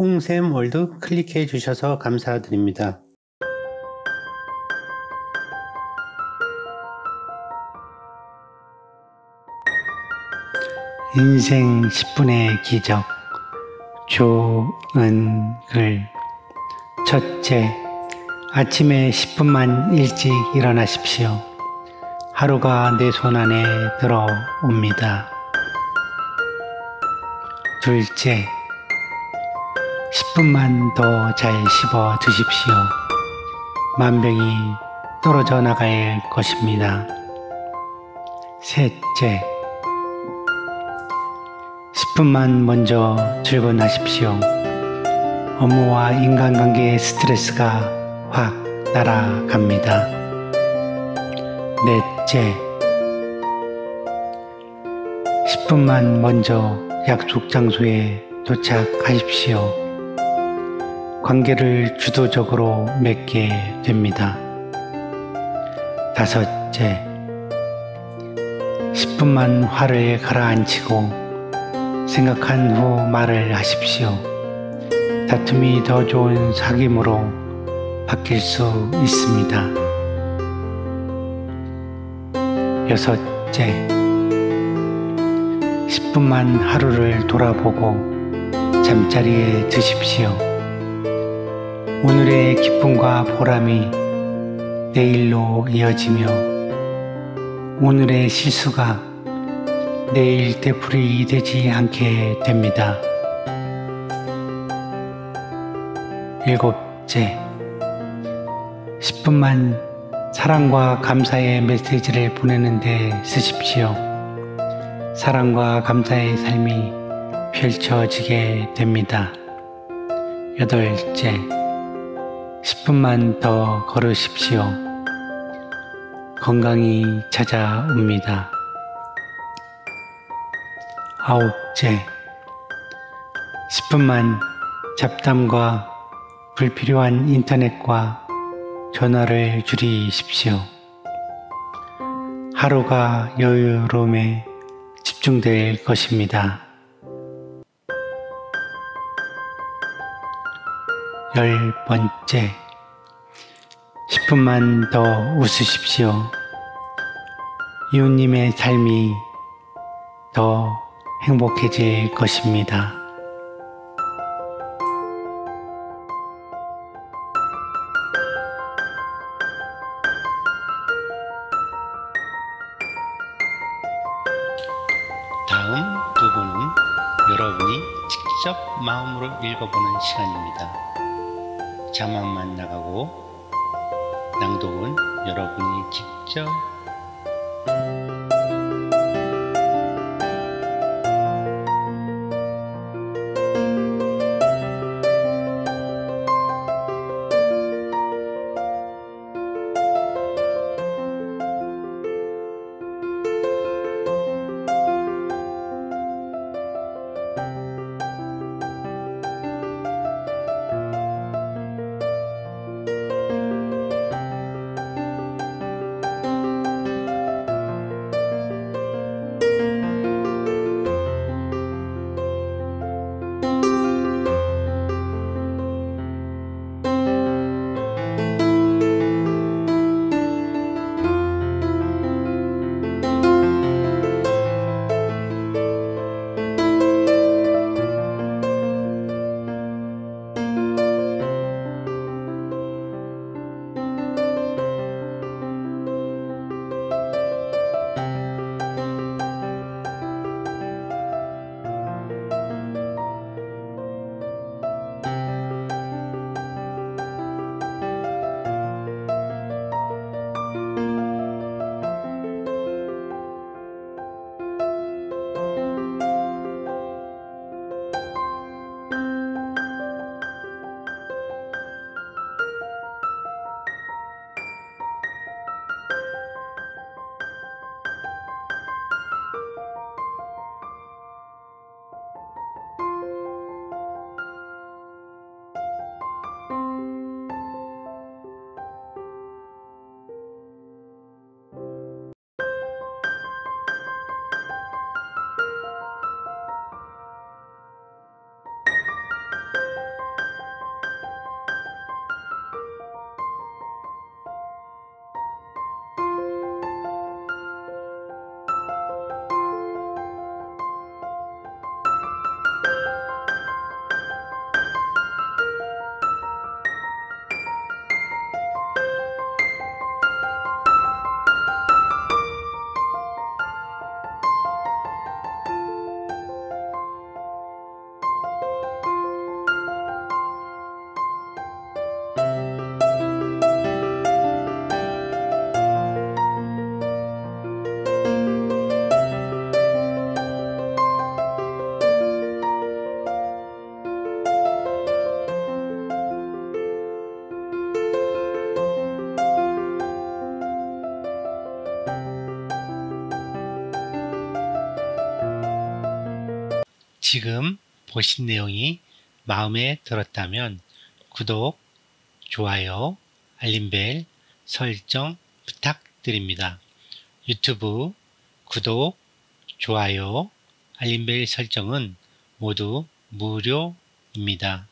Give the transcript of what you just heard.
홍샘 월드 클릭해 주셔서 감사드립니다. 인생 10분의 기적 조은글. 첫째, 아침에 10분만 일찍 일어나십시오. 하루가 내 손 안에 들어옵니다. 둘째, 10분만 더 잘 씹어 드십시오. 만병이 떨어져 나갈 것입니다. 셋째, 10분만 먼저 출근하십시오. 업무와 인간관계의 스트레스가 확 날아갑니다. 넷째, 10분만 먼저 약속 장소에 도착하십시오. 관계를 주도적으로 맺게 됩니다. 다섯째, 10분만 화를 가라앉히고 생각한 후 말을 하십시오. 다툼이 더 좋은 사귐으로 바뀔 수 있습니다. 여섯째, 10분만 하루를 돌아보고 잠자리에 드십시오. 오늘의 기쁨과 보람이 내일로 이어지며 오늘의 실수가 내일 되풀이 되지 않게 됩니다. 일곱째, 10분만 사랑과 감사의 메시지를 보내는데 쓰십시오. 사랑과 감사의 삶이 펼쳐지게 됩니다. 여덟째, 10분만 더 걸으십시오. 건강이 찾아옵니다. 아홉째, 10분만 잡담과 불필요한 인터넷과 전화를 줄이십시오. 하루가 여유로움에 집중될 것입니다. 10번째, 10분만 더 웃으십시오. 이웃님의 삶이 더 행복해질 것입니다. 다음 두 분은 여러분이 직접 마음으로 읽어보는 시간입니다. 자막만 나가고 낭독은 여러분이 직접 지금 보신 내용이 마음에 들었다면 구독, 좋아요, 알림벨 설정 부탁드립니다. 유튜브 구독, 좋아요, 알림벨 설정은 모두 무료입니다.